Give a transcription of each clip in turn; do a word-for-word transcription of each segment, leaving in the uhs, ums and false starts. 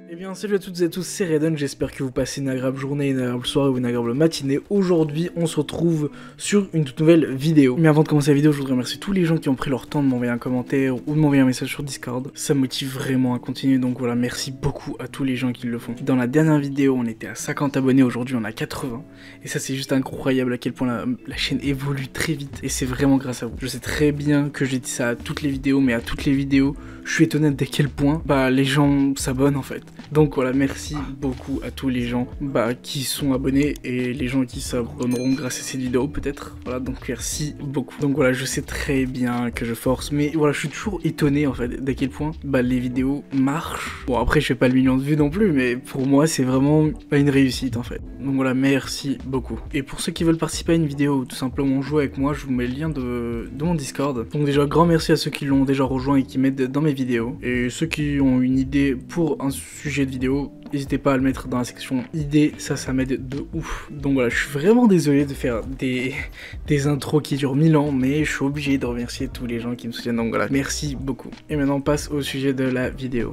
Eh bien salut à toutes et à tous, c'est Raiden, j'espère que vous passez une agréable journée, une agréable soirée ou une agréable matinée. Aujourd'hui on se retrouve sur une toute nouvelle vidéo. Mais avant de commencer la vidéo, je voudrais remercier tous les gens qui ont pris leur temps de m'envoyer un commentaire ou de m'envoyer un message sur Discord. Ça me motive vraiment à continuer, donc voilà, merci beaucoup à tous les gens qui le font. Dans la dernière vidéo on était à cinquante abonnés, aujourd'hui on a quatre-vingts. Et ça c'est juste incroyable à quel point la, la chaîne évolue très vite. Et c'est vraiment grâce à vous. Je sais très bien que j'ai dit ça à toutes les vidéos, mais à toutes les vidéos, je suis étonné d'à quel point bah, les gens s'abonnent en fait. Donc voilà, merci beaucoup à tous les gens bah, qui sont abonnés et les gens qui s'abonneront grâce à cette vidéo peut-être. Voilà, donc merci beaucoup. Donc voilà, je sais très bien que je force, mais voilà, je suis toujours étonné en fait d'à quel point bah, les vidéos marchent. Bon après, je fais pas le million de vues non plus, mais pour moi c'est vraiment bah, une réussite en fait. Donc voilà, merci beaucoup. Et pour ceux qui veulent participer à une vidéo ou tout simplement jouer avec moi, je vous mets le lien de, de mon Discord. Donc déjà, grand merci à ceux qui l'ont déjà rejoint et qui m'aident dans mes vidéos. Et ceux qui ont une idée pour un sujet de vidéo, n'hésitez pas à le mettre dans la section idées, ça ça m'aide de ouf. Donc voilà, je suis vraiment désolé de faire des, des intros qui durent mille ans, mais je suis obligé de remercier tous les gens qui me soutiennent, donc voilà, merci beaucoup. Et maintenant on passe au sujet de la vidéo.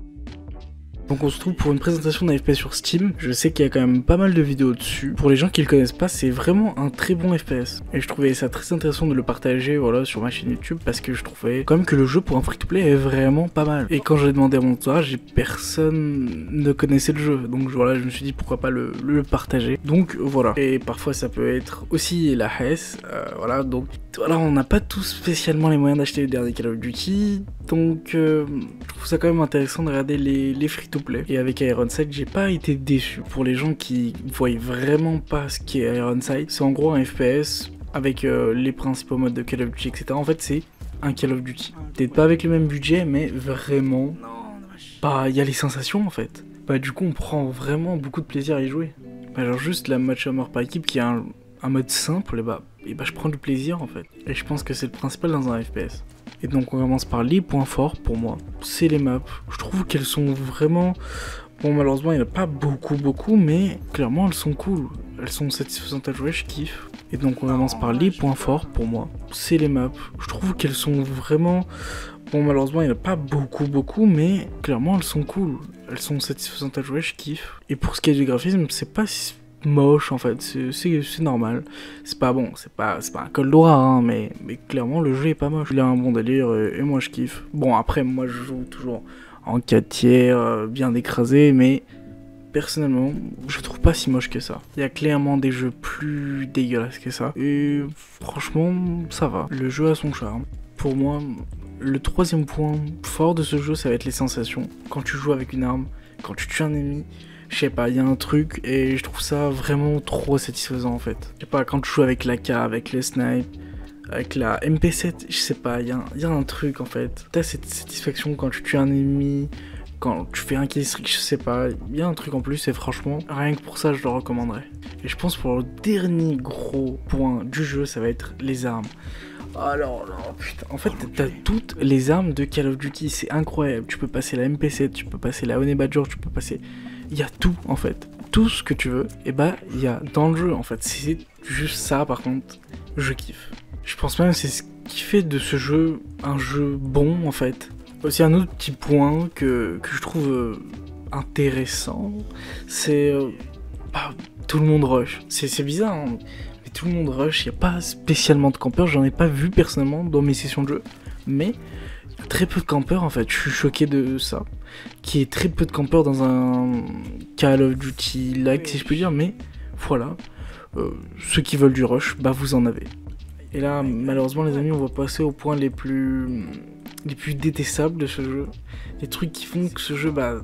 Donc on se trouve pour une présentation d'un F P S sur Steam. Je sais qu'il y a quand même pas mal de vidéos dessus. Pour les gens qui le connaissent pas, c'est vraiment un très bon F P S. Et je trouvais ça très intéressant de le partager voilà, sur ma chaîne YouTube parce que je trouvais quand même que le jeu pour un free-to-play est vraiment pas mal. Et quand je l'ai demandé à mon entourage, personne ne connaissait le jeu. Donc voilà, je me suis dit pourquoi pas le, le partager. Donc voilà. Et parfois ça peut être aussi la haisse. Euh, voilà, donc voilà, on n'a pas tous spécialement les moyens d'acheter le dernier Call of Duty. Donc euh, je trouve ça quand même intéressant de regarder les, les free-to-play. Et avec Ironside, j'ai pas été déçu. Pour les gens qui voient vraiment pas ce qu'est Ironside, c'est en gros un F P S avec euh, les principaux modes de Call of Duty, et cetera. En fait, c'est un Call of Duty. Peut-être pas avec le même budget, mais vraiment, bah, il y a les sensations en fait. Bah, du coup, on prend vraiment beaucoup de plaisir à y jouer. Bah, genre juste la match à mort par équipe qui est un, un mode simple, et bah, et bah, je prends du plaisir en fait. Et je pense que c'est le principal dans un F P S. Et donc on commence par les points forts pour moi, c'est les maps. Je trouve qu'elles sont vraiment... Bon malheureusement il n'y en a pas beaucoup beaucoup, mais clairement elles sont cool. Elles sont satisfaisantes à jouer, je kiffe. Et donc on commence par les points forts pour moi, c'est les maps. Je trouve qu'elles sont vraiment... Bon malheureusement il n'y en a pas beaucoup beaucoup, mais clairement elles sont cool. Elles sont satisfaisantes à jouer, je kiffe. Et pour ce qui est du graphisme, c'est pas si... moche en fait, c'est normal, c'est pas bon, c'est pas, pas un col d'Aura hein, mais, mais clairement le jeu est pas moche, il a un bon délire et, et moi je kiffe. Bon après moi je joue toujours en quatre tiers, euh, bien écrasé, mais personnellement je trouve pas si moche que ça. Il y a clairement des jeux plus dégueulasses que ça et franchement ça va, le jeu a son charme. Pour moi le troisième point fort de ce jeu ça va être les sensations, quand tu joues avec une arme, quand tu tues un ennemi. Je sais pas, il y a un truc et je trouve ça vraiment trop satisfaisant en fait. Je sais pas, quand tu joues avec l'A K, avec le snipe, avec la M P sept, je sais pas, il y, y a un truc en fait. T'as cette satisfaction quand tu tues un ennemi, quand tu fais un kill streak, je sais pas, il y a un truc en plus et franchement, rien que pour ça je le recommanderais. Et je pense pour le dernier gros point du jeu, ça va être les armes. Alors là, putain, en fait t'as toutes les armes de Call of Duty, c'est incroyable. Tu peux passer la M P sept, tu peux passer la Honey Badger, tu peux passer... Il y a tout en fait, tout ce que tu veux, et bah il y a dans le jeu en fait, c'est juste ça par contre, je kiffe. Je pense même que c'est ce qui fait de ce jeu un jeu bon en fait. Aussi un autre petit point que, que je trouve euh, intéressant, c'est euh, bah, tout le monde rush, c'est bizarre hein, mais tout le monde rush, il n'y a pas spécialement de campeurs, j'en ai pas vu personnellement dans mes sessions de jeu, mais... très peu de campeurs en fait, je suis choqué de ça. Qui est très peu de campeurs dans un Call of Duty like si je peux dire, mais voilà. Euh, ceux qui veulent du rush, bah vous en avez. Et là malheureusement les amis, on va passer aux points les plus les plus détestables de ce jeu. Les trucs qui font que ce jeu bah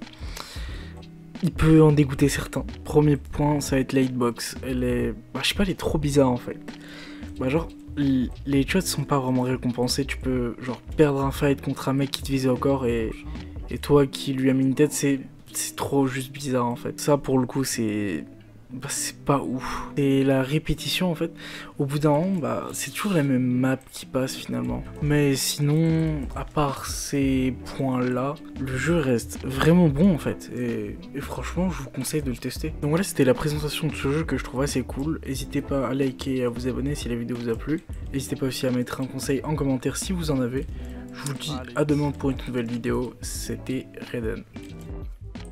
il peut en dégoûter certains. Premier point, ça va être la hitbox. Elle est... bah je sais pas, elle est trop bizarre en fait. Bah genre les headshots sont pas vraiment récompensés, tu peux genre perdre un fight contre un mec qui te visait au corps et, et toi qui lui a mis une tête, c'est trop juste bizarre en fait. Ça pour le coup c'est bah, c'est pas ouf. Et la répétition en fait, au bout d'un moment, bah, c'est toujours la même map qui passe finalement. Mais sinon, à part ces points-là, le jeu reste vraiment bon en fait. Et, et franchement, je vous conseille de le tester. Donc voilà, c'était la présentation de ce jeu que je trouve assez cool. N'hésitez pas à liker et à vous abonner si la vidéo vous a plu. N'hésitez pas aussi à mettre un conseil en commentaire si vous en avez. Je vous dis à demain pour une nouvelle vidéo. C'était Raiden.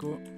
coup.